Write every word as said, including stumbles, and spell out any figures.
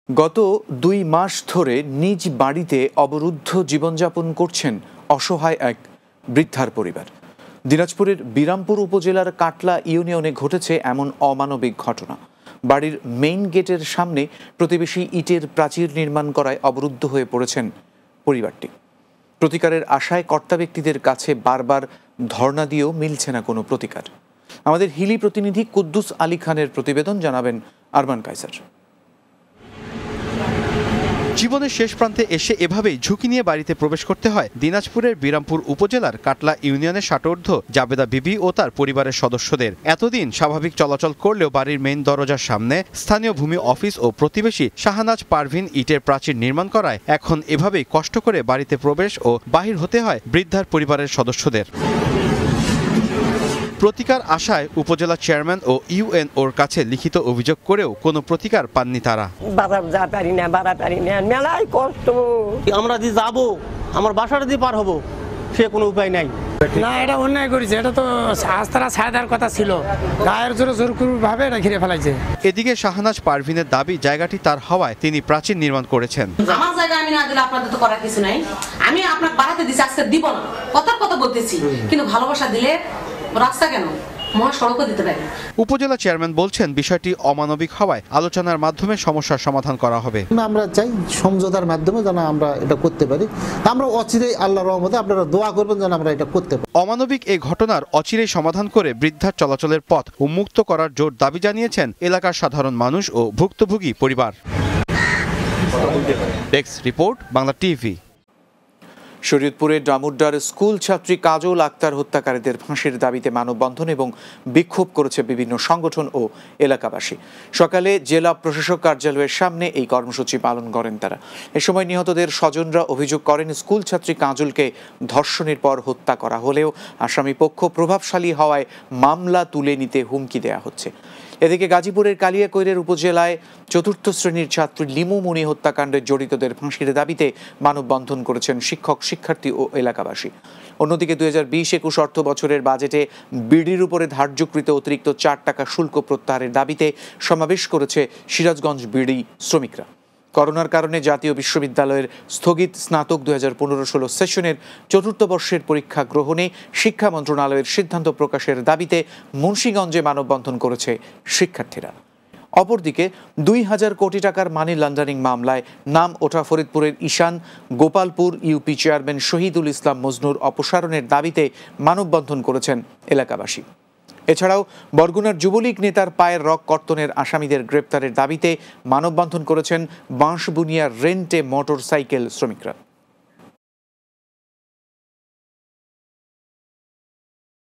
গত দুই মাস ধরে নিজ বাড়িতে অবরুদ্ধ জীবনযাপন করছেন অসহায় এক বৃদ্ধার পরিবার। দিনাজপুরের বিরামপুর উপজেলার কাটলা ইউনিয়নে ঘটেছে এমন অমানবিক ঘটনা। বাড়ির মেইন গেটের সামনে প্রতিবেশী ইটের প্রাচীর নির্মাণ করায় অবরুদ্ধ হয়ে পড়েছেন পরিবারটি। প্রতিকারের আশায় কর্তা ব্যক্তিদের কাছে বারবার ধর্ণা দিয়েও মিলছে না কোনো প্রতিকার। আমাদের হিলি প্রতিনিধি কুদ্দুস আলী খানের প্রতিবেদন, জানাবেন আরমান কায়সার। জীবনের শেষ প্রান্তে এসে এভাবেই ঝুঁকি নিয়ে বাড়িতে প্রবেশ করতে হয় দিনাজপুরের বিরামপুর উপজেলার কাটলা ইউনিয়নের ষাটোর্ধ্ব জাবেদা বিবি ও তার পরিবারের সদস্যদের। এতদিন স্বাভাবিক চলাচল করলেও বাড়ির মেইন দরজার সামনে স্থানীয় ভূমি অফিস ও প্রতিবেশী শাহনাজ পারভিন ইটের প্রাচীর নির্মাণ করায় এখন এভাবেই কষ্ট করে বাড়িতে প্রবেশ ও বাহির হতে হয় বৃদ্ধার পরিবারের সদস্যদের। প্রতিকার আশায় উপজেলা চেয়ারম্যান ও ইউএনওর কাছে লিখিত অভিযোগ করেও কোনো প্রতিকার পাননি তারা। আমরা যে যাবো, আমার বাসাটা দিয়ে পার হবো, সে কোনো উপায় নাই। না, এটা অন্যায় করেছে। এটা তো আস্তারা ছায়াদার কথা ছিল, গায়ের জোরে জোরভাবে এটা ঘিরে ফেলাইছে। এদিকে শাহনাজ পারভিনের দাবি জায়গাটি তার হওয়ায় তিনি প্রাচীর নির্মাণ করেছেন। আমার জায়গা আমি না দিলে আপনাদের তো করার কিছু নাই। আমি আপনাকে বাড়াতে দিছি, আজকে দিব না, কথার কথা বলতেছি, কিন্তু ভালোবাসা দিলে রাস্তা কেন মহাসড়কও দিতে পারি। উপজেলা চেয়ারম্যান বলছেন বিষয়টি অমানবিক হওয়ায় আলোচনার মাধ্যমে সমস্যার সমাধান করা হবে। আমরা চাই সমঝোতার মাধ্যমে যেন আমরা এটা করতে পারি। আমরা অচিরেই আল্লাহর রহমতে আপনারা দোয়া করবেন যেন আমরা এটা করতে পারি। অমানবিক এই ঘটনার অচিরেই সমাধান করে বৃদ্ধার চলাচলের পথ উন্মুক্ত করার জোর দাবি জানিয়েছেন এলাকার সাধারণ মানুষ ও ভুক্তভোগী পরিবার। Desk report, Bangla TV. শরীয়তপুরের ডামুড্ডার স্কুল ছাত্রী কাজল আক্তার হত্যাকারীদের ফাঁসির দাবিতে মানববন্ধন এবং বিক্ষোভ করেছে বিভিন্ন সংগঠন ও এলাকাবাসী। সকালে জেলা প্রশাসক কার্যালয়ের সামনে এই কর্মসূচি পালন করেন তারা। এ সময় নিহতদের স্বজনরা অভিযোগ করেন, স্কুল ছাত্রী কাজলকে ধর্ষণের পর হত্যা করা হলেও আসামি পক্ষ প্রভাবশালী হওয়ায় মামলা তুলে নিতে হুমকি দেয়া হচ্ছে। এদিকে গাজীপুরের কালিয়াকৈরের উপজেলায় চতুর্থ শ্রেণীর ছাত্রী লিমু মুনি হত্যাকাণ্ডে জড়িতদের ফাঁসির দাবিতে মানববন্ধন করেছেন শিক্ষক, শিক্ষার্থী ও এলাকাবাসী। অন্যদিকে দুই হাজার বিশ একুশ অর্থ বছরের বাজেটে বিড়ির উপরে ধার্যকৃত অতিরিক্ত চার টাকা শুল্ক প্রত্যাহারের দাবিতে সমাবেশ করেছে সিরাজগঞ্জ বিড়ি শ্রমিকরা। করোনার কারণে জাতীয় বিশ্ববিদ্যালয়ের স্থগিত স্নাতক দুই হাজার পনেরো ষোলো সেশনের চতুর্থ বর্ষের পরীক্ষা গ্রহণে শিক্ষা মন্ত্রণালয়ের সিদ্ধান্ত প্রকাশের দাবিতে মুন্সিগঞ্জে মানববন্ধন করেছে শিক্ষার্থীরা। অপরদিকে দুই হাজার কোটি টাকার মানি লন্ডারিং মামলায় নাম ওঠা ফরিদপুরের ঈশান গোপালপুর ইউপি চেয়ারম্যান শহীদুল ইসলাম মজনুর অপসারণের দাবিতে মানববন্ধন করেছেন এলাকাবাসী। এছাড়াও বরগুনার যুবলীগ নেতার পায়ের রক কর্তনের আসামিদের গ্রেপ্তারের দাবিতে মানববন্ধন করেছেন বাঁশবুনিয়ার রেন্টে মোটর সাইকেল শ্রমিকরা।